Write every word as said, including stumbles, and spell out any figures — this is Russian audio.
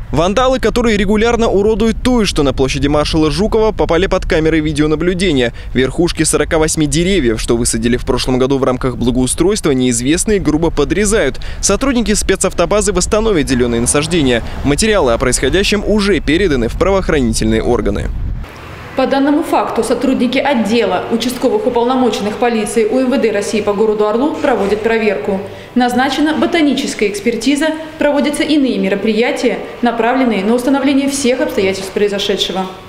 Вандалы, которые регулярно уродуют туи, что на площади маршала Жукова, попали под камеры видеонаблюдения. Верхушки сорока восьми деревьев, что высадили в прошлом году в рамках благоустройства, неизвестные грубо подрезают. Сотрудники спецавтобазы восстановят зеленые насаждения. Материалы о происходящем уже переданы в правоохранительные органы. По данному факту сотрудники отдела участковых уполномоченных полиции УМВД России по городу Орлу проводят проверку. Назначена ботаническая экспертиза, проводятся иные мероприятия, направленные на установление всех обстоятельств произошедшего.